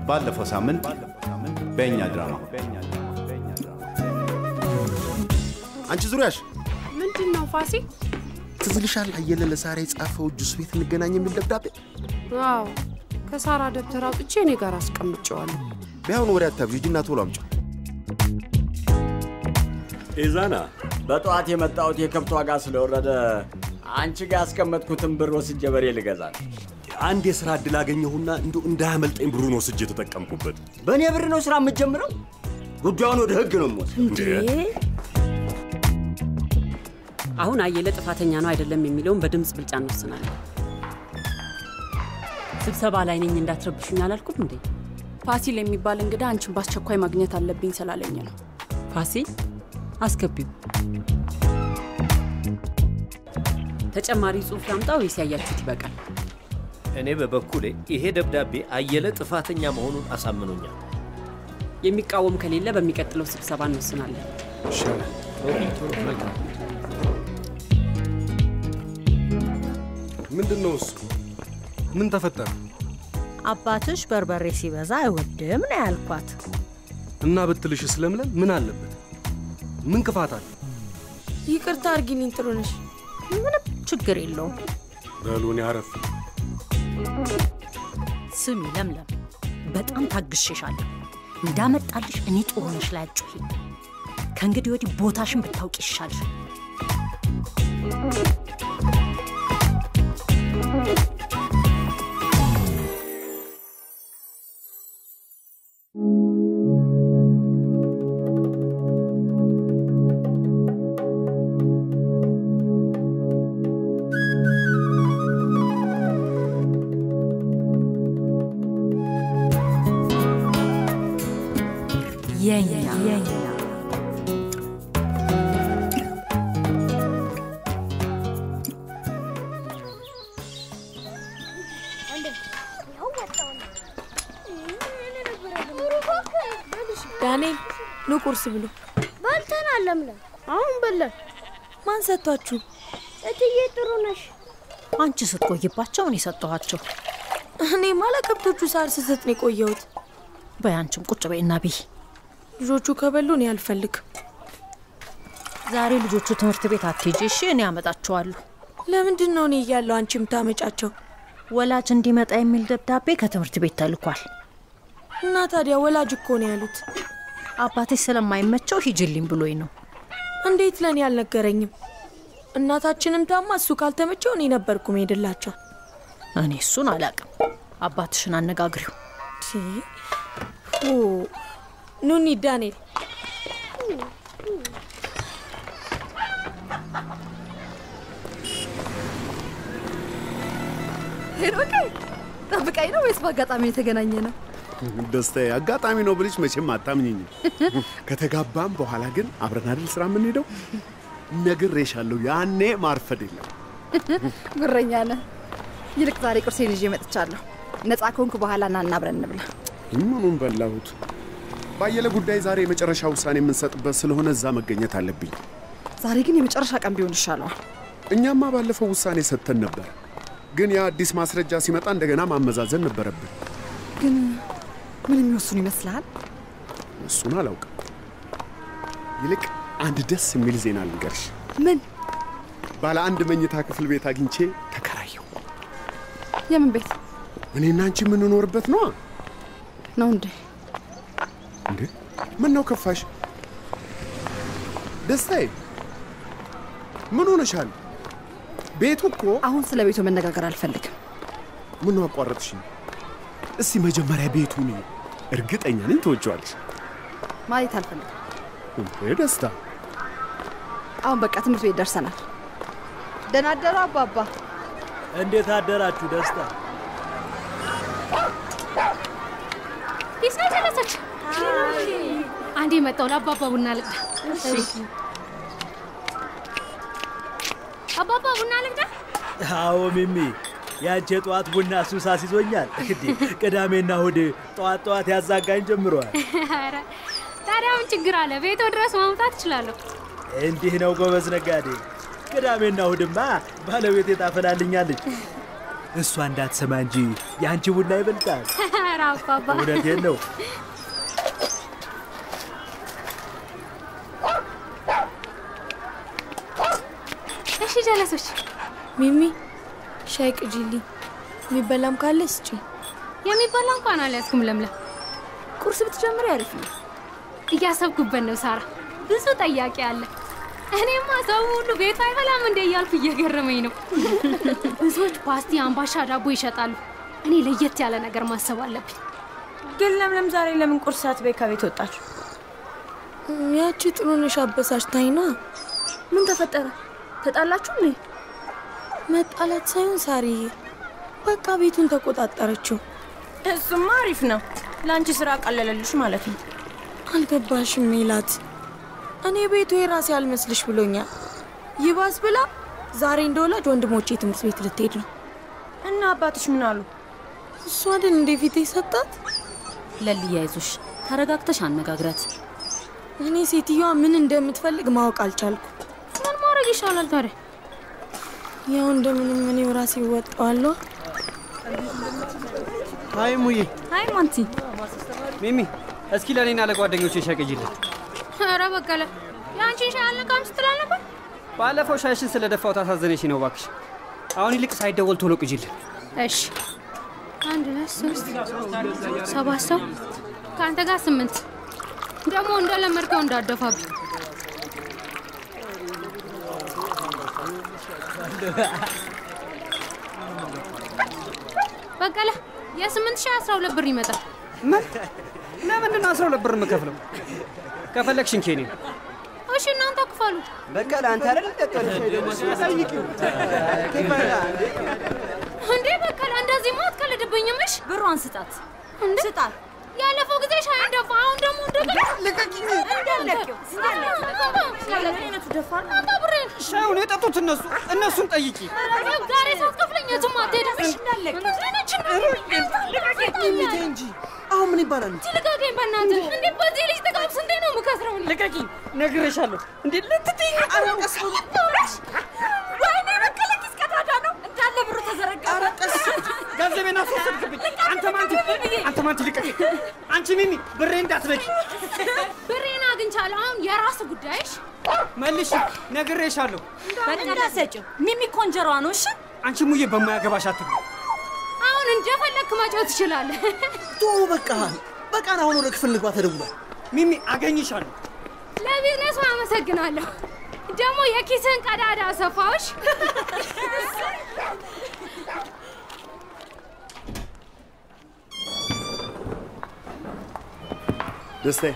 ባለፈው ሳምንት በእኛ ድራማ አንቺ ዙሪያሽ ምንድነው ፋሲ? ትዝልሻል አየለ ለሳራ የጻፈው ጁስ ቤት እንገናኝ የሚል ደብዳቤ? አዎ ከሳራ ደብተር አውጥቼ እኔ ጋር አስቀምጬዋለሁ። ቢያውን ወሬ አታብጂና ቶሎ አምጪ። ኢዛና በጠዋት የመጣሁት የከብት ዋጋ ስለወረደ አንቺ ጋር አስቀመጥኩትን ብር ወስጄ በሬ ልገዛ ነው። አንድ የሥራ ዕድል አገኘሁና እንዳያመልጠኝ ብሩን ወስጄ ተጠቀምኩበት። በእኔ ብር ነው ስራ የምትጀምረው? ጉዳዩን ወደ ህግ ነው የምወስደው። አሁን አየለ ጥፋተኛ ነው አይደለም የሚለውን በድምጽ ብልጫ እንወስናለን። ስብሰባ ላይ ነኝ እንዳትረብሹኝ አላልኩም እንዴ? ፋሲል የሚባል እንግዳ አንቺን ባስቸኳይ ማግኘት አለብኝ ስላለኝ ነው። ፋሲል አስገቢው። ተጨማሪ ጽሑፍ ላምጣው ወይስ ያያችሁት ይበቃል? እኔ በበኩሌ ይሄ ደብዳቤ አየለ ጥፋተኛ መሆኑን አሳምኖኛል። የሚቃወም ከሌለ በሚቀጥለው ስብሰባ እንወስናለን። ምንድነው እሱ? ምን ተፈጠረ? አባትሽ በርበሬ ሲበዛ አይወድም ነው ያልኳት። እና ብትልሽ ስለምለም ምን አለበት? ምን ክፋት አለ? ይቅርታ አርጊልኝ ጥሩ ነሽ። ምንም ችግር የለውም። በሉን ያረፍ። ስሚ ለምለም በጣም ታግሽሻለሁ። እንዳመጣልሽ እኔ ጥሩ ነሽ ላይ አጭሂ። ከእንግዲህ ወዲህ ቦታሽን ብታውቂ ይሻልሽ። ዳንኤል ነው ቁርስ ብሎ በልተናል። ለምለም አሁን በለን። ማን ሰጥቷችሁ? እትዬ ጥሩ ነሽ። አንቺ ስትቆይባቸው እኔ ሰጠኋቸው። እኔ ማለት ከብቶቹ ሳር ስሰጥ ነው የቆየሁት። በያንቺም ቁጭ በይና ቢ። ልጆቹ ከበሉ እኔ አልፈልግም። ዛሬ ልጆቹ ትምህርት ቤት አትሄጂ እሺ? እኔ አመጣቸዋለሁ። ለምንድን ነው እኔ እያለሁ አንቺም ታመጫቸው? ወላጅ እንዲመጣ የሚል ደብዳቤ ከትምህርት ቤት ተልኳል። እና ታዲያ ወላጅ እኮ ነው ያሉት። አባቴ ስለማይመቸው ሂጅልኝ ብሎኝ ነው። እንዴት ለኔ አልነገረኝም? እናታችንም ታማ እሱ ካልተመቸው እኔ ነበርኩ መሄድላቸው። እኔ እሱን አላቅም። አባትሽን አነጋግሪው። ኑኒ ዳንኤል ሄሮኬ ጠብቀኝ ነው ወይስ በአጋጣሚ የተገናኘ ነው? ደስታዬ አጋጣሚ ነው ብልሽ መቼም አታምኚኝ። ከተጋባም በኋላ ግን አብረን አይደል ስራ ምን ሄደው ነግሬሻለሁ። ያኔ ማርፈድ የለም። ጉረኛ ነህ። ይልቅ ዛሬ ቁርሴን ይዤ መጥቻለሁ። ነፃ ከሆንኩ በኋላ ና አብረን እንብላ። ምኑን በላሁት? ባየለ ጉዳይ ዛሬ የመጨረሻ ውሳኔ የምንሰጥበት ስለሆነ እዛ መገኘት አለብኝ። ዛሬ ግን የመጨረሻ ቀን ቢሆን ይሻላል። እኛማ ባለፈው ውሳኔ ሰጥተን ነበር። ግን ያ አዲስ ማስረጃ ሲመጣ እንደገና ማመዛዘን ነበረብን። ግን ምን የሚወስኑ ይመስላል? እሱን አላውቅም። ይልቅ አንድ ደስ የሚል ዜና ልንገርሽ። ምን? ባለ አንድ መኝታ ክፍል ቤት አግኝቼ ተከራየሁ። የምን ቤት? እኔና አንቺ የምንኖርበት ነው እንዴ? እንዴ ምን ነው ከፋሽ? ደስታዬ ምን ሆነሻል? ቤቱ እኮ አሁን ስለ ቤቱ መነጋገር አልፈልግም። ምን ነው አቋረጥሽ? እስቲ መጀመሪያ ቤቱን እርግጠኛ ነኝ ትወጂዋለሽ። ማለት አልፈልግም። ደስታ አሁን በቃ ትምህርት ቤት ደርሰናል። ደህና አደሩ አባባ። እንዴት አደራችሁ? ደስታ ይሳተለሰች አንዴ መጣው ለአባባ ቡና ልቅዳ። እሺ አባባ ቡና ልቅዳ። አዎ ሚሚ ያንቺ ጧት ቡና ሱስ አስይዞኛል። እንዴ ቅዳሜና እሑድ ጧት ያዛጋኝ ጀምሯል። አረ ታዲያ ምን ችግር አለ? ቤቱ ድረስ ማምጣት እችላለሁ። እንዲህ ነው ጎበዝ ነጋዴ። ቅዳሜና እሑድማ ባለቤቴ ታፈላልኛለች። እሷ እንዳትሰማ እንጂ ያንቺ ቡና ይበልጣል። ኧረ አባባ እውነቴን ነው። እሺ ጀለሶች፣ ሚሚ ሻይ ቅጂልኝ። የሚበላም ካለ ስጪ። የሚበላ እንኳን አልያዝኩም። ለምለም ቁርስ ብትጀምሪ አሪፍ ነው። እያሰብኩበት ነው ሳራ። ብዙ ጠያቂ አለ። እኔማ ሰው ሁሉ ቤት አይበላም እንደ እያልኩ እየገረመኝ ነው። ብዙዎች ፓስቲ፣ አምባሻ፣ ዳቦ ይሸጣሉ። እኔ ለየት ያለ ነገር ማሰብ አለብኝ። ግን ለምለም ዛሬ ለምን ቁርስ ሳትበይ ከቤት ወጣች? ያቺ ጥሩነሽ አበሳጭታኝና። ምን ተፈጠረ? ተጣላችሁ እንዴ? መጣላት ሳይሆን ሳሪዬ በቃ ቤቱን ተቆጣጠረችው። እሱማ አሪፍ ነው። ላንቺ ስራ ቀለለልሽ ማለት ነው። አልገባሽም ሜላት? እኔ ቤቱ የራሴ አልመስልሽ ብሎኛል። ይባስ ብላ ዛሬ እንደወላጅ ወንድሞቼ ትምህርት ቤት ልትሄድ ነው። እና አባትሽ ምን አሉ? እሷ አይደል እንደ ፊት ይሰጣት። ለልያ አይዞሽ፣ ተረጋግተሽ አነጋግራት። እኔ ሴትዮዋ ምን እንደምትፈልግ ማወቅ አልቻልኩ። ምን ማድረግ ይሻላል ታዲያ? ያው እንደምንም እኔው ራሴ እወጣዋለሁ። ሃይ ሙዬ። ሃይ ማንቲ። ሚሚ እስኪ ለኔና ለጓደኞቼ ሻይ ቅጂልኝ። ኧረ በቀለ ያንቺን ሻይ አልነካም ስትል ነበር። ባለፈው ሻይሽን ስለደፋው ታሳዘነሽ ነው እባክሽ። አሁን ይልቅ ሳይደወል ቶሎ ቅጂልኝ። እሺ 1 2 3 7 ሰው ከአንተ ጋር 8 ደግሞ እንደለመድከው እንዳደፋብኝ። በቀለ የ8 ሺህ 12 ብር ይመጣል። ለምንድን ነው 12 ብር የምከፍለው? ከፈለግሽ እንኪ እኔ። እሺ እናንተ ክፈሉ። በቀለ አንተ አይደል ተጠልሽ ደግሞ ሳይቂው እንዴ በቀለ እንደዚህ ማት ከለደብኝም። እሺ ብሯን ስጣት ስጣት። ያለፈው ጊዜ ሻይ እንደፋ፣ አሁን ደግሞ እንደገና ልቀቂኝ። እንደለቂው ስለለቂነቱ ደፋር አታብሬን። ሻዩን የጠጡት እነሱን ጠይቂ። ዛሬ ሳትከፍለኝ የትም አትሄድም። እሺ ልቀቂኝ እንጂ አሁን ምን ይባላል? ልቀቂኝ በእናትህ። እንዴ በዚህ ልጅ ተጋብስ እንዴ ነው የምከስረው? ልቀቂኝ፣ ነግሬሻለሁ። እንዴ ልትጥኝ አረቀስ ወይኔ በቀለ ኪስ ቀዳዳ ነው እንዳለ ብሩ ተዘረጋ። አረቀስ ገንዘቤን አስወሰድክብኝ። አንተ ማንቲ ልቀቂኝ። አንቺ ሚሚ ብሬ እንዳትነኪ። ብሬን አግኝቻለሁ። አሁን የራስ ጉዳይሽ መልሽ፣ ነግሬሻለሁ። በቀለ ሰጪው ሚሚ ኮንጀሯ ነው። እሺ አንቺ ሙዬ በማያገባሽ አትግቢ። አሁን እንደፈለክ መጮት ትችላለህ። በቃ አሁን ወደ ክፍል ልግባ። ተደውሏል። ሚሚ አገኝሻለሁ። ለቢዝነሱ አመሰግናለሁ። ደግሞ የኪስን ቀዳዳ ሰፋዎች። ደስታዬ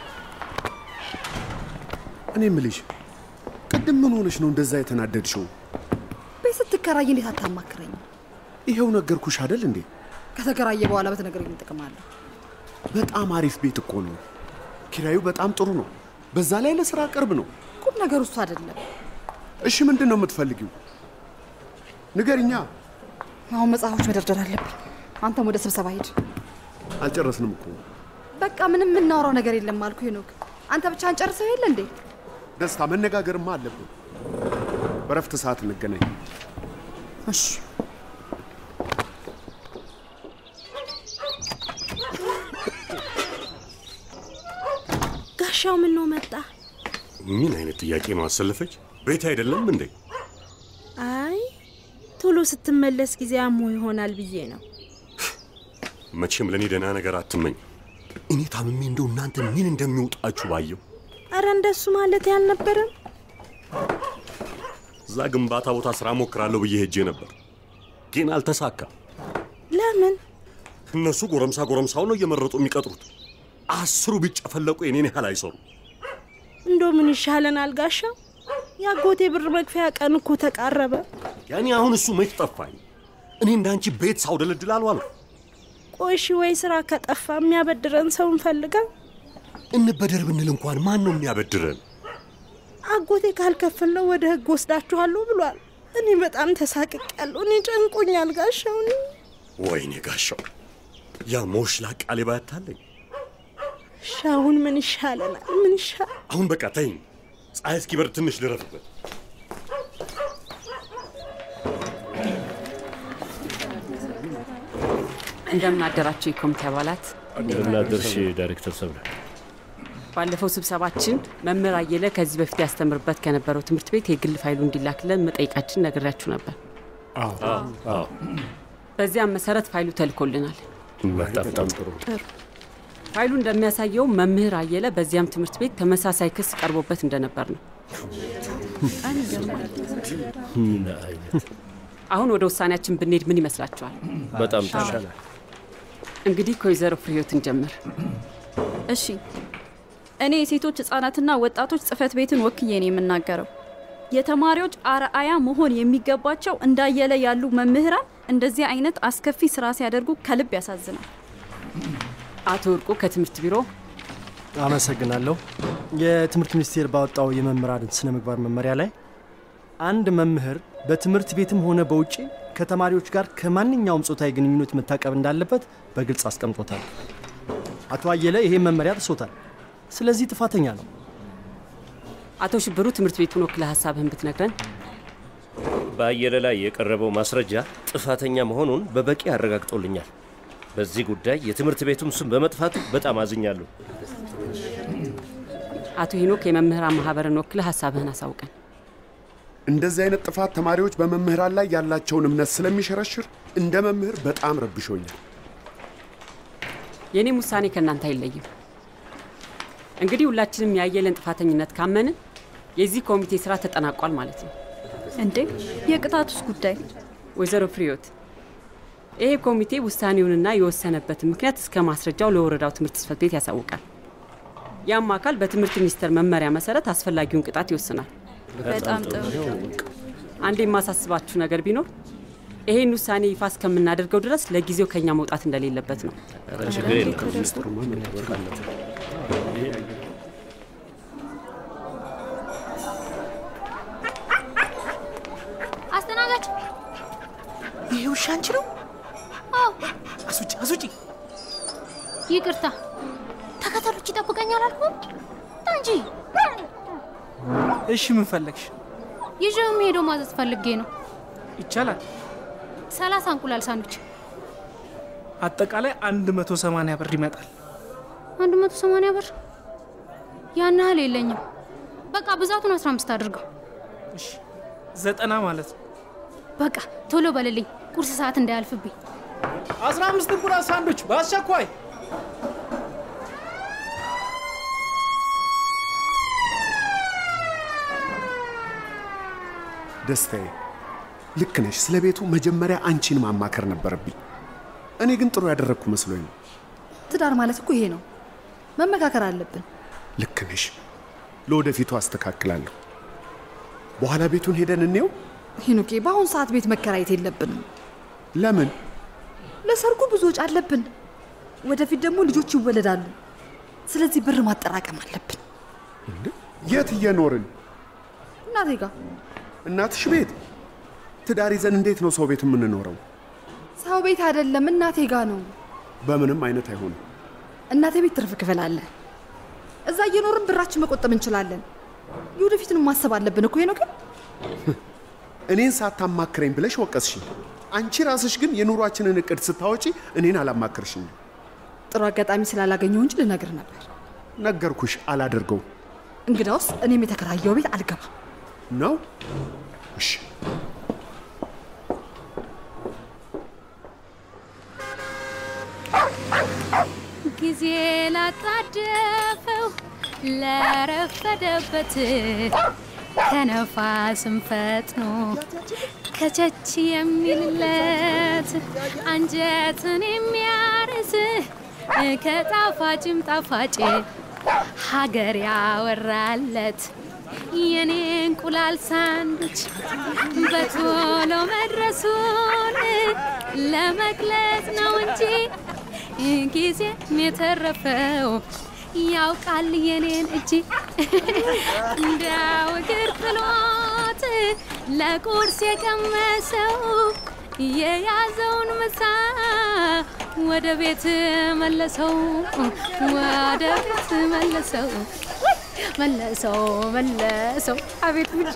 እኔ የምልሽ ቅድም ምን ሆነሽ ነው እንደዛ የተናደድሽው? ቤት ስትከራይ እንዴት አታማክረኝ? ይሄው ነገርኩሽ አይደል እንዴ? ከተከራየ በኋላ በተነገረኝ ጥቅም አለ። በጣም አሪፍ ቤት እኮ ነው። ኪራዩ በጣም ጥሩ ነው። በዛ ላይ ለስራ ቅርብ ነው። ቁም ነገር እሱ አይደለም። እሺ ምንድን ነው የምትፈልጊው? ንገሪኛ። አሁን መጽሐፎች መደርደር አለብኝ። አንተም ወደ ስብሰባ ሂድ። አልጨረስንም እኮ። በቃ ምንም የምናወራው ነገር የለም አልኩ። ሄኖክ አንተ ብቻ አንጨርሰው የለ እንዴ? ደስታ መነጋገርማ አለብን። በረፍት ሰዓት እንገናኝ። እሺ ጋሻው ምን ነው መጣ? ምን አይነት ጥያቄ ነው አሰለፈች? ቤት አይደለም እንዴ? አይ ቶሎ ስትመለስ ጊዜ አሞ ይሆናል ብዬ ነው። መቼም ለኔ ደህና ነገር አትመኝ። እኔ ታምሜ እንደው እናንተ ምን እንደሚወጣችሁ ባየው። አረ እንደሱ ማለት ያልነበረም። እዛ ግንባታ ቦታ ስራ ሞክራለሁ ብዬ ሄጄ ነበር፣ ግን አልተሳካም። ለምን? እነሱ ጎረምሳው ነው እየመረጡ የሚቀጥሩት። 10 ቢጨፈለቁ የኔን ያህል አይሰሩ። እንደው ምን ይሻለናል ጋሻው? ያጎቴ ብር መክፈያ ቀን እኮ ተቃረበ። ያኔ አሁን እሱ መች ጠፋኝ? እኔ እንዳንቺ ቤት ሳውደለድል አልዋልኩ። ቆይሽ ወይ ስራ ከጠፋ የሚያበድረን ሰው እንፈልጋለን። እንበደር ብንል እንኳን ማን ነው የሚያበድረን? አጎቴ ካልከፈለው ወደ ህግ ወስዳችኋለሁ ብሏል። እኔ በጣም ተሳቅቄያለሁ። እኔ ጨንቆኛል ጋሻው። ወይኔ ጋሻው፣ ያ ሞሽላ ቃሌ ባታለኝ። ሻውን ምን ይሻለናል? ምን ይሻል? አሁን በቃ ተይኝ። ፀሐይ እስኪበርድ ትንሽ ልረፍበት። እንደምን አደራችሁ የኮሚቴ አባላት? እንደምን አደርሽ ዳይሬክተር ሰብለ? ባለፈው ስብሰባችን መምህር አየለ ከዚህ በፊት ያስተምርበት ከነበረው ትምህርት ቤት የግል ፋይሉ እንዲላክልን መጠየቃችን ነግሬያችሁ ነበር። አዎ። በዚያም መሰረት ፋይሉ ተልኮልናል። በጣም ጥሩ። ፋይሉ እንደሚያሳየው መምህር አየለ በዚያም ትምህርት ቤት ተመሳሳይ ክስ ቀርቦበት እንደነበር ነው። አሁን ወደ ውሳኔያችን ብንሄድ ምን ይመስላችኋል? በጣም ተሻለ። እንግዲህ ከወይዘሮ ፍሬህይወትን ጀምር። እሺ፣ እኔ የሴቶች ህፃናትና ወጣቶች ጽህፈት ቤትን ወክዬ ነው የምናገረው። የተማሪዎች አርአያ መሆን የሚገባቸው እንዳየለ ያሉ መምህራን እንደዚህ አይነት አስከፊ ስራ ሲያደርጉ ከልብ ያሳዝናል። አቶ ወርቁ ከትምህርት ቢሮ። አመሰግናለሁ። የትምህርት ሚኒስቴር ባወጣው የመምህራን ስነ ምግባር መመሪያ ላይ አንድ መምህር በትምህርት ቤትም ሆነ በውጪ ከተማሪዎች ጋር ከማንኛውም ጾታዊ ግንኙነት መታቀብ እንዳለበት በግልጽ አስቀምጦታል። አቶ አየለ ይሄን መመሪያ ጥሶታል። ስለዚህ ጥፋተኛ ነው። አቶ ሽብሩ ትምህርት ቤቱን ወክለ ሐሳብህን ብትነግረን። በአየለ ላይ የቀረበው ማስረጃ ጥፋተኛ መሆኑን በበቂ አረጋግጦልኛል። በዚህ ጉዳይ የትምህርት ቤቱም ስም በመጥፋቱ በጣም አዝኛለሁ። አቶ ሄኖክ የመምህራን ማህበርን ወክለ ሐሳብህን አሳውቀን። እንደዚህ አይነት ጥፋት ተማሪዎች በመምህራን ላይ ያላቸውን እምነት ስለሚሸረሽር እንደ መምህር በጣም ረብሾኛል። የኔም ውሳኔ ከናንተ አይለይም። እንግዲህ ሁላችንም ያየለን ጥፋተኝነት ካመንን የዚህ ኮሚቴ ስራ ተጠናቋል ማለት ነው። እንዴ የቅጣቱስ ጉዳይ? ወይዘሮ ፍሬህይወት ይሄ ኮሚቴ ውሳኔውንና የወሰነበትን ምክንያት እስከ ማስረጃው ለወረዳው ትምህርት ጽሕፈት ቤት ያሳውቃል። ያም አካል በትምህርት ሚኒስቴር መመሪያ መሰረት አስፈላጊውን ቅጣት ይወስናል። በጣም ጥሩ። አንዴ የማሳስባችሁ ነገር ቢኖር ይሄን ውሳኔ ይፋ እስከምናደርገው ድረስ ለጊዜው ከኛ መውጣት እንደሌለበት ነው። አስተናጋጅ ይሄ ውሻ አንቺ ነው? አዎ። አስውጪ። ይቅርታ፣ ተከታዮች ይጠብቀኛል አልኩህ እንጂ። እሺ ምን ፈለግሽ? ይዤው የምሄደው ማዘዝ ፈልጌ ነው። ይቻላል። 30 እንቁላል ሳንዱች። አጠቃላይ 180 ብር ይመጣል። 180 ብር? ያን ያህል የለኝም። በቃ ብዛቱን 15 አድርገው። እሺ 90 ማለት ነው። በቃ ቶሎ በልልኝ፣ ቁርስ ሰዓት እንዳያልፍብኝ። 15 እንቁላል ሳንዱች በአስቸኳይ። ደስታዬ፣ ልክ ነሽ። ስለ ቤቱ መጀመሪያ አንቺን ማማከር ነበረብኝ። እኔ ግን ጥሩ ያደረግኩ መስሎኝ። ትዳር ማለት እኮ ይሄ ነው፣ መመካከር አለብን። ልክ ነሽ። ለወደፊቱ አስተካክላለሁ። በኋላ ቤቱን ሄደን እንየው። ሄኖኬ፣ በአሁን ሰዓት ቤት መከራየት የለብንም። ለምን? ለሰርጉ ብዙ ወጪ አለብን። ወደፊት ደግሞ ልጆች ይወለዳሉ። ስለዚህ ብር ማጠራቀም አለብን። የት እየኖርን? እናቴ ጋር። እናትሽ ቤት? ትዳር ይዘን እንዴት ነው ሰው ቤት የምንኖረው? ሰው ቤት አይደለም፣ እናቴ ጋር ነው። በምንም አይነት አይሆንም። እናቴ ቤት ትርፍ ክፍል አለ። እዛ እየኖርን ብራችን መቆጠብ እንችላለን። የወደፊቱን ማሰብ አለብን እኮ ነው። ግን እኔን ሳታማክረኝ ብለሽ ወቀስሽኝ። አንቺ ራስሽ ግን የኑሯችንን እቅድ ስታወጪ እኔን አላማክርሽኝ። ጥሩ አጋጣሚ ስላላገኘው እንጂ ልነግር ነበር። ነገርኩሽ፣ አላደርገው። እንግዳውስ እኔም የተከራየው ቤት አልገባም ነው። እሺ ጊዜ ላጣደፈው ለረፈደበት ከነፋስም ፈጥኖ ከቸች የሚልለት አንጀትን የሚያርስ ከጣፋጭም ጣፋጭ ሀገር ያወራለት የኔ እንቁላል ሳንዱች በቶሎ መድረሱን ለመግለጽ ነው እንጂ ጊዜ የተረፈው ያውቃል የኔን እጅ እንዳው እግር ጥሎት ለቁርስ የቀመሰው የያዘውን ምሳ ወደ ቤት መለሰው፣ ወደ ቤት መለሰው፣ መለሰው። አቤት ውጪ።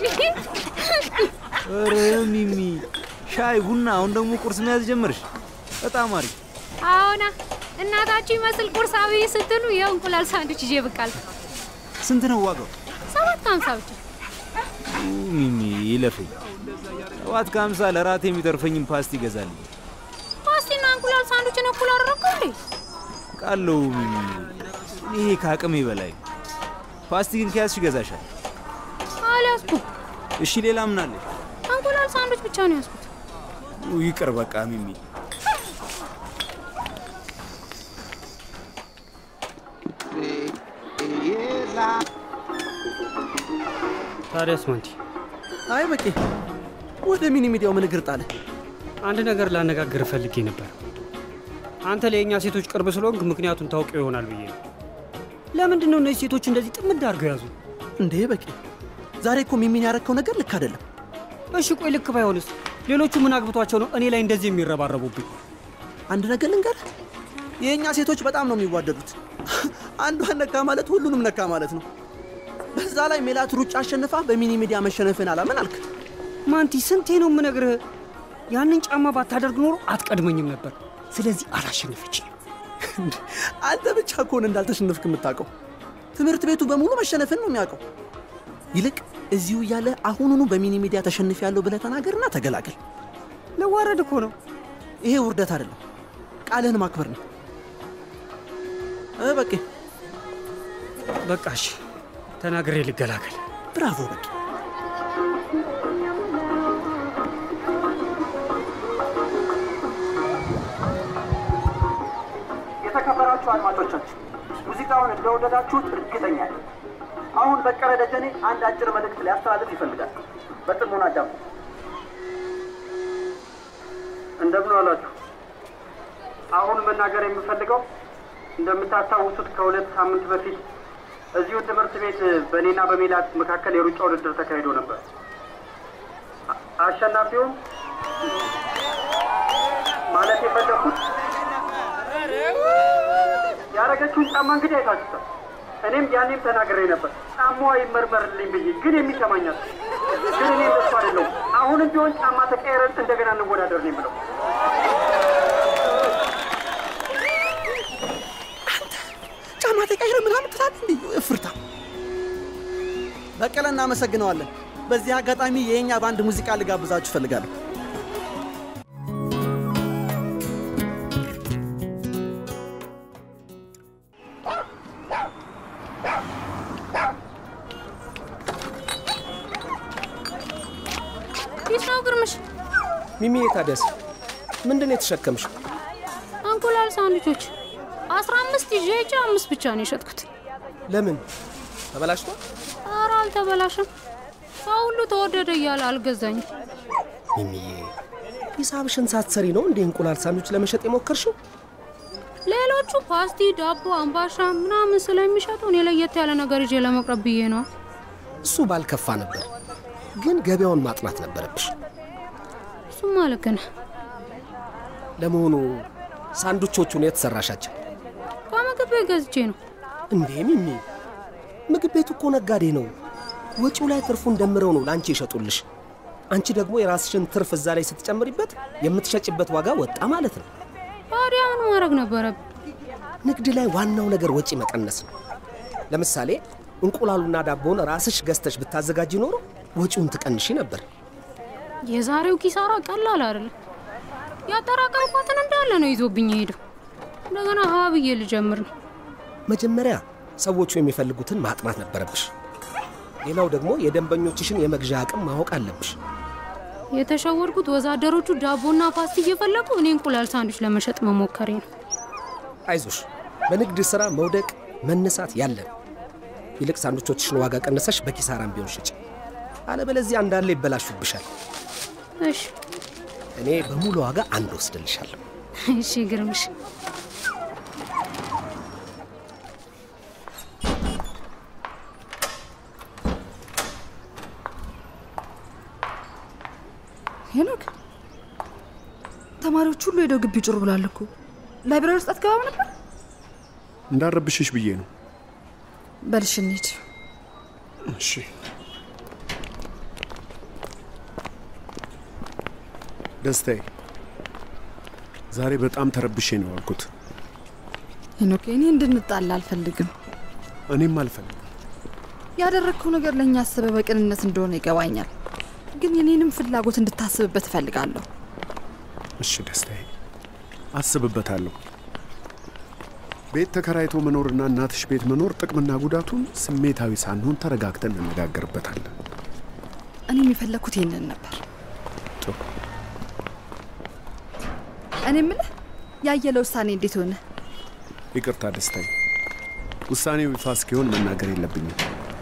ኧረ ሚሚ ሻይ ቡና፣ አሁን ደግሞ ቁርስ መያዝ ጀመርሽ። በጣም አሪፍ። አዎና እናታችሁ ይመስል ቁርሳዊ ስትሉ የእንቁላል ሳንዱች ይዤ ብቃል። ስንት ነው ዋጋው? 7.50 ብቻ። ሚሚ ይለፈኝ። 7.50 ለራት የሚተርፈኝም ፓስቲ ይገዛልኝ። ፓስቲና እንቁላል ሳንዱችን እኩል አደረኩ እንዴ? ቃለው ሚሚ፣ ይሄ ከአቅሜ በላይ። ፓስቲ ግን ከያዝሽ ይገዛሻል። አልያዝኩም። እሺ ሌላ ምን አለ? እንቁላል ሳንዱች ብቻ ነው ያዝኩት። ይቅር በቃ ሚሚ። ታዲያስ ማንቲ? አይ በቂ ወደ ሚኒ ሚዲያው ምን እግር ጣለ? አንድ ነገር ላነጋግር ፈልጌ ነበር። አንተ ለኛ ሴቶች ቅርብ ስለሆንክ ምክንያቱን ታውቀው ይሆናል ብዬ ነው። ለምንድን ነው እነዚህ ሴቶች እንደዚህ ጥምድ አድርገው ያዙ? እንዴ በቂ ዛሬ እኮ ሚሚን ያረከው ነገር ልክ አይደለም። እሺ ቆይ ልክ ባይሆንስ ሌሎቹ ምን አግብቷቸው ነው እኔ ላይ እንደዚህ የሚረባረቡብኝ? አንድ ነገር ልንገር፣ የኛ ሴቶች በጣም ነው የሚዋደዱት። አንዷን ነካ ማለት ሁሉንም ነካ ማለት ነው። በዛ ላይ ሜላት ሩጫ አሸንፋ በሚኒ ሚዲያ መሸነፍን አላምን አልክ። ማንቲ ስንቴ ነው የምነግርህ? ያንን ጫማ ባታደርግ ኖሮ አትቀድመኝም ነበር። ስለዚህ አላሸነፈች። አንተ ብቻ እኮ ነው እንዳልተሸነፍክ የምታውቀው። ትምህርት ቤቱ በሙሉ መሸነፍን ነው የሚያውቀው። ይልቅ እዚሁ እያለ አሁኑኑ በሚኒ ሚዲያ ተሸንፍ ያለው ብለህ ተናገርና ተገላገል። ለዋረድ እኮ ነው። ይሄ ውርደት አይደለም፣ ቃልህን ማክበር ነው። በቂ በቃሽ፣ ተናግሬ ልገላገል። ብራቮ በቂ። የተከበራችሁ አድማጮቻችን ሙዚቃውን እንደወደዳችሁት እርግጠኛ ነኝ። አሁን በቀለ ደጀኔ አንድ አጭር መልእክት ሊያስተላልፍ ይፈልጋል። በጥሞና አዳምጡ። እንደምን ዋላችሁ። አሁን መናገር የምፈልገው እንደምታስታውሱት ከ2 ሳምንት በፊት እዚሁ ትምህርት ቤት በእኔና በሜላት መካከል የሩጫ ውድድር ተካሂዶ ነበር። አሸናፊውም ማለት የፈለኩት ያረገችውን ጫማ እንግዲህ አይታችሁታል። እኔም ያኔም ተናግሬ ነበር ጫማዋ ይመርመርልኝ ብዬ፣ ግን የሚሰማኛል። ግን እኔ እንደሱ አይደለሁም። አሁንም ቢሆን ጫማ ተቀየረን እንደገና እንወዳደር ነው የምለው። ጫማ ተቀየረ ምናምን ትላለህ እንዴ? እፍርታ። በቀለ እናመሰግነዋለን። በዚህ አጋጣሚ የኛ ባንድ ሙዚቃ ልጋብዛችሁ ፈልጋለሁ። ይስራው ግርምሽ። ሚሚ ታዲያስ ምንድን ነው የተሸከምሽው? እንቁላል ሳንዱቾች 15 ይዤ 5 ብቻ ነው የሸጥኩት። ለምን ተበላሽቷል? ኧረ አልተበላሽም። ሰው ሁሉ ተወደደ እያለ አልገዛኝም። ሚሚዬ ሂሳብሽን ሳትሰሪ ነው እንዴ እንቁላል ሳንዱች ለመሸጥ የሞከርሽው? ሌሎቹ ፓስቲ፣ ዳቦ፣ አምባሻ ምናምን ስለሚሸጡ እኔ ለየት ያለ ነገር ይዤ ለመቅረብ ብዬ ነው። እሱ ባልከፋ ነበር፣ ግን ገበያውን ማጥናት ነበረብሽ። እሱማ ልክ ነህ። ለመሆኑ ሳንዱቾቹን የት ሰራሻቸው? ከምግብ ቤት ገዝቼ ነው። እንዴ ሚሚ፣ ምግብ ቤቱ እኮ ነጋዴ ነው። ወጪው ላይ ትርፉን ደምረው ነው ላንቺ ይሸጡልሽ። አንቺ ደግሞ የራስሽን ትርፍ እዛ ላይ ስትጨምሪበት የምትሸጭበት ዋጋ ወጣ ማለት ነው። ታዲያ ምን ማድረግ ነበረብኝ? ንግድ ላይ ዋናው ነገር ወጪ መቀነስ ነው። ለምሳሌ እንቁላሉና ዳቦውን ራስሽ ገዝተሽ ብታዘጋጂ ኖሮ ወጪውን ትቀንሺ ነበር። የዛሬው ኪሳራ ቀላል አይደለም። ያጠራቀምኳትን እንዳለ ነው ይዞብኝ ሄደው። እንደገና ሀብዬ ልጀምር ነው። መጀመሪያ ሰዎቹ የሚፈልጉትን ማጥናት ነበረብሽ። ሌላው ደግሞ የደንበኞችሽን የመግዣ አቅም ማወቅ አለብሽ። የተሸወድኩት ወዛደሮቹ ዳቦና ፓስቲ እየፈለጉ እኔ እንቁላል ሳንዱች ለመሸጥ መሞከሬ ነው። አይዞሽ፣ በንግድ ስራ መውደቅ መነሳት ያለ ነው። ይልቅ ሳንዱቾችሽን ዋጋ ቀነሰሽ በኪሳራም ቢሆን ሽጭ፣ አለበለዚያ እንዳለ ይበላሹብሻል። እሺ፣ እኔ በሙሉ ዋጋ አንድ ወስድልሻለሁ። እሺ ግርምሽ። ሄኖክ፣ ተማሪዎች ሁሉ ሄደው ግቢ ጭር ብሏል እኮ። ላይብራሪ ውስጥ አትገባም ነበር? እንዳረብሽሽ ብዬ ነው። በልሽ እንሂድ። እሺ። ደስታዬ፣ ዛሬ በጣም ተረብሼ ነው ያልኩት። ሄኖክ፣ እኔ እንድንጣላ አልፈልግም። እኔም አልፈልግም። ያደረግከው ነገር ለኛ አስበህ በቅንነት እንደሆነ ይገባኛል። ግን የኔንም ፍላጎት እንድታስብበት እፈልጋለሁ። እሺ ደስታዬ፣ አስብበታለሁ። ቤት ተከራይቶ መኖርና እናትሽ ቤት መኖር ጥቅምና ጉዳቱን ስሜታዊ ሳንሆን ተረጋግተን እንነጋገርበታለን። እኔም የፈለኩት ይሄንን ነበር። ጥሩ። እኔ የምልህ ያየለ ውሳኔ እንዴት ሆነ? ይቅርታ ደስታዬ፣ ውሳኔው ይፋ እስኪሆን መናገር የለብኝም።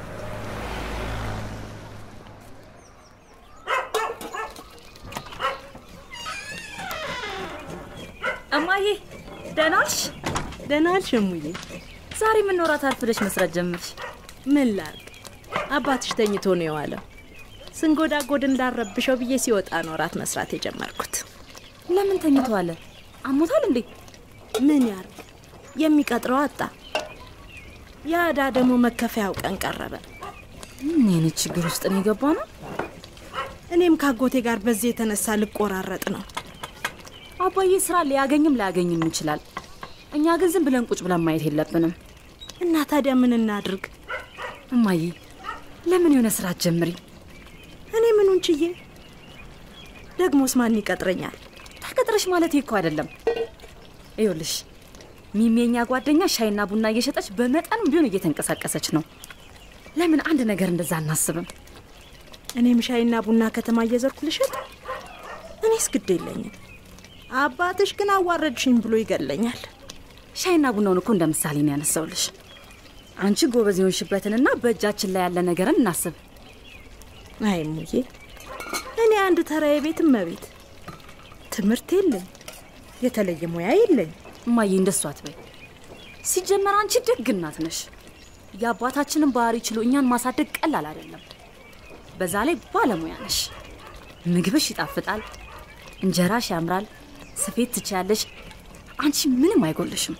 እማዬ ደህና ነሽ? ደህና ነሽ እሙዬ? ዛሬ ምን ኖራት አርፍደሽ መስራት ጀመርሽ? ምን ላድርግ፣ አባትሽ ተኝቶ ነው የዋለው። ስንጎዳጎድ እንዳረብሸው ብዬ ሲወጣ ነው ራት መስራት የጀመርኩት። ለምን ተኝቶ አለ? አሞታል እንዴ? ምን ያርግ፣ የሚቀጥረው አጣ። ያዳ ደግሞ መከፈያው ቀን ቀረበ። ምን አይነት ችግር ውስጥ ነው የገባ ነው? እኔም ካጎቴ ጋር በዚህ የተነሳ ልቆራረጥ ነው። አባዬ ስራ ሊያገኝም ላያገኝም ይችላል። እኛ ግን ዝም ብለን ቁጭ ብለን ማየት የለብንም። እና ታዲያ ምን እናድርግ? እማዬ ለምን የሆነ ስራ ጀምሪ? እኔ ምኑን ችዬ? ደግሞስ ማን ይቀጥረኛል? ተቀጥረሽ ማለት እኮ አይደለም። ይኸውልሽ ሚሜኛ ጓደኛ ሻይና ቡና እየሸጠች በመጠንም ቢሆን እየተንቀሳቀሰች ነው። ለምን አንድ ነገር እንደዛ አናስብም? እኔም ሻይና ቡና ከተማ እየዘርኩ ልሸጥ? እኔስ ግድ የለኝም። አባትሽ ግን አዋረድሽኝ ብሎ ይገለኛል። ሻይና ቡናውን እኮ እንደ ምሳሌ ነው ያነሳውልሽ። አንቺ ጎበዝ የሆንሽበትንና በእጃችን ላይ ያለ ነገርን እናስብ። አይ ሙዬ፣ እኔ አንድ ተራ የቤት እመቤት፣ ትምህርት የለኝ፣ የተለየ ሙያ የለኝ። እማዬ እንደሱ አትበይ። ሲጀመር አንቺ ደግ እናት ነሽ። የአባታችንን ባህሪ ችሎ እኛን ማሳደግ ቀላል አይደለም። በዛ ላይ ባለሙያ ነሽ። ምግብሽ ይጣፍጣል፣ እንጀራሽ ያምራል፣ ስፌት ትችያለሽ። አንቺ ምንም አይጎልሽም።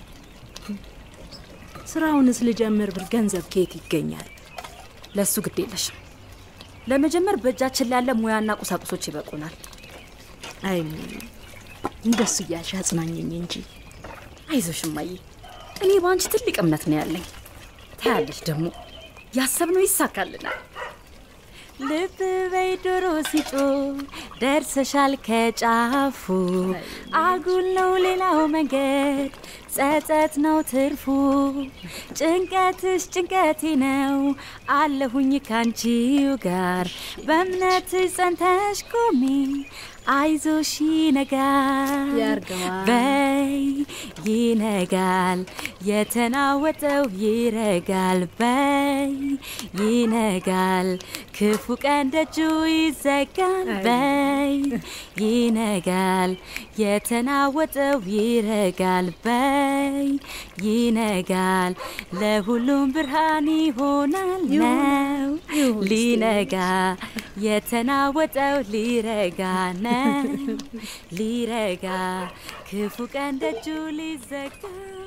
ስራውንስ ልጀምር ብል ገንዘብ ከየት ይገኛል? ለሱ ግድ የለሽም። ለመጀመር በእጃችን ላይ ያለ ሙያና ቁሳቁሶች ይበቁናል። አይ እንደሱ እያልሽ አጽናኘኝ እንጂ። አይዞሽ እማዬ፣ እኔ በአንቺ ትልቅ እምነት ነው ያለኝ። ታያለሽ ደግሞ ያሰብነው ይሳካልናል። ልብ በይ ዶሮ ሲጮ ደርሰሻል ከጫፉ። አጉል ነው ሌላው መንገድ፣ ጸጸት ነው ትርፉ። ጭንቀትሽ ጭንቀቴ ነው፣ አለሁኝ ካንቺው ጋር። በእምነትሽ ጸንተሽ ቆሚ፣ አይዞሽ ይነጋል በይ ይነጋል። የተናወጠው ይረጋል በይ ይነጋል። ክፉ ቀን ደጁ ይዘጋል በይ ይነጋል። የተናወጠው ይረጋል በይ ይነጋል። ለሁሉም ብርሃን ይሆናል ነው ሊነጋ። የተናወጠው ሊረጋ ነው ሊረጋ። ክፉ ቀን ደጁ ሊዘጋ።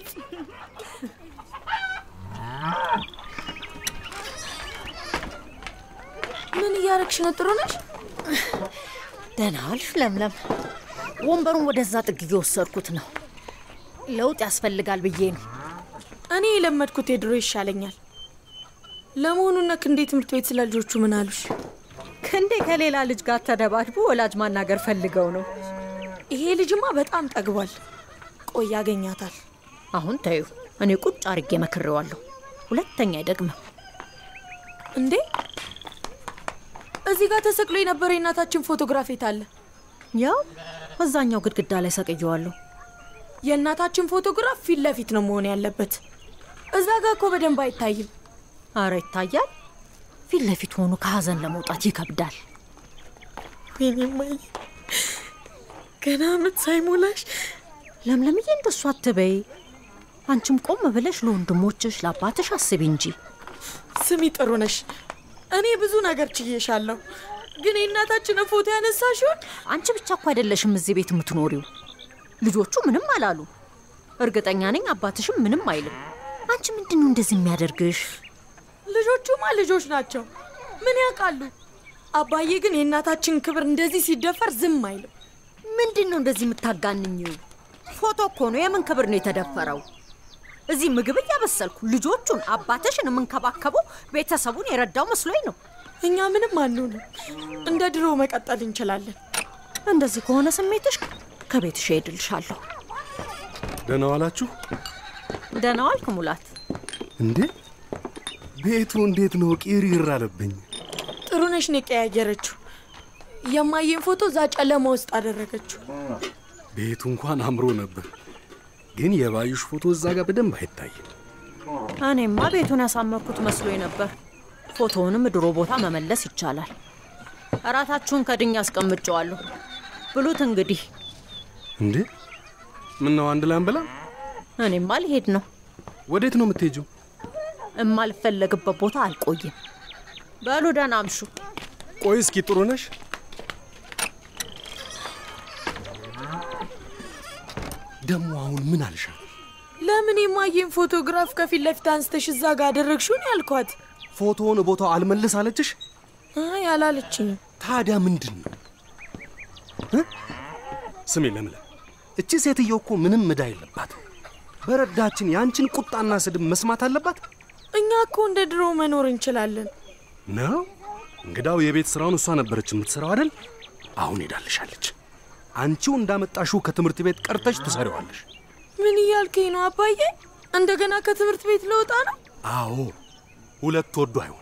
ምን እያረግሽ ነው? ጥሩ ነሽ? ደህና ዋልሽ ለምለም። ወንበሩን ወደዛ ጥግ እየወሰድኩት ነው። ለውጥ ያስፈልጋል ብዬ ነው። እኔ የለመድኩት የድሮ ይሻለኛል። ለመሆኑ ነክ እንዴ ትምህርት ቤት ስለ ልጆቹ ምን አሉሽ? ክንዴ ከሌላ ልጅ ጋር ተደባድቦ ወላጅ ማናገር ፈልገው ነው። ይሄ ልጅማ በጣም ጠግቧል። ቆይ ያገኛታል። አሁን ታዩ፣ እኔ ቁጭ አርጌ መክሬዋለሁ። ሁለተኛ አይደግምም። እንዴ እዚህ ጋር ተሰቅሎ የነበረ የእናታችን ፎቶግራፍ የት አለ? ያው እዛኛው ግድግዳ ላይ ሰቅየዋለሁ። የእናታችን ፎቶግራፍ ፊት ለፊት ነው መሆን ያለበት። እዛ ጋር እኮ በደንብ አይታይም። አረ ይታያል። ፊት ለፊት ሆኖ ከሀዘን ለመውጣት ይከብዳል። ወይኔማዬ ገና አመት ሳይሞላሽ። ለምለምዬ እንደሱ አትበይ። አንቺም ቆም ብለሽ ለወንድሞችሽ ለአባትሽ አስቢ እንጂ። ስሚ ጥሩ ነሽ። እኔ ብዙ ነገር ችዬሻለሁ፣ ግን የእናታችን ፎቶ ያነሳሽውን አንቺ ብቻ እኮ አይደለሽም እዚህ ቤት የምትኖሪው። ልጆቹ ምንም አላሉ። እርግጠኛ ነኝ አባትሽም ምንም አይልም። አንቺ ምንድነው እንደዚህ የሚያደርግሽ? ልጆቹማ ልጆች ናቸው፣ ምን ያውቃሉ? አባዬ ግን የእናታችን ክብር እንደዚህ ሲደፈር ዝም አይልም። ምንድነው እንደዚህ የምታጋንኝው? ፎቶ እኮ ነው። የምን ክብር ነው የተደፈረው? እዚህ ምግብ እያበሰልኩ ልጆቹን አባትሽን የምንከባከበው ቤተሰቡን የረዳው መስሎኝ ነው። እኛ ምንም አንሆንም። እንደ ድሮ መቀጠል እንችላለን። እንደዚህ ከሆነ ስሜትሽ ከቤትሽ ሄድልሻለሁ። ደህና ዋላችሁ? ደህና ዋልክ ሙላት። እንዴ ቤቱ እንዴት ነው? ቂሪር አለብኝ። ጥሩ ነሽ ነው የቀያየረችው። የማየን ፎቶ እዛ ጨለማ ውስጥ አደረገችው። ቤቱ እንኳን አምሮ ነበር፣ ግን የባዩሽ ፎቶ እዛ ጋር በደንብ አይታይም። እኔማ ቤቱን ያሳመርኩት መስሎኝ ነበር። ፎቶውንም ድሮ ቦታ መመለስ ይቻላል። እራታችሁን ከድኛ አስቀምጨዋለሁ። ብሉት እንግዲህ። እንዴ ምን ነው አንድ ላይ አንበላ? እኔማ ልሄድ ነው። ወዴት ነው የምትሄጂው? እማልፈለግበት ቦታ አልቆይም። በሉ ደህና አምሹ። ቆይ እስኪ ጥሩ ነሽ? ደሞ አሁን ምን አልሻ? ለምን የማየን ፎቶግራፍ ከፊት ለፊት አንስተሽ እዛ ጋር አደረግሽው ነው ያልኳት። ፎቶውን ቦታው አልመልስ አለችሽ? አይ አላለችኝ። ታዲያ ምንድነው? ስሜ ለምለም፣ እቺ ሴትዮ እኮ ምንም ምዳ የለባት። በረዳችን ያንቺን ቁጣና ስድብ መስማት አለባት? እኛ እኮ እንደ ድሮ መኖር እንችላለን ነው። እንግዳው የቤት ስራውን እሷ ነበረች የምትሰራው አይደል? አሁን ሄዳለሻለች። አንቺው እንዳመጣሽው ከትምህርት ቤት ቀርተሽ ትሰሪዋለሽ። ምን እያልከኝ ነው አባዬ? እንደገና ከትምህርት ቤት ልወጣ ነው? አዎ፣ ሁለት ወዶ አይሆን።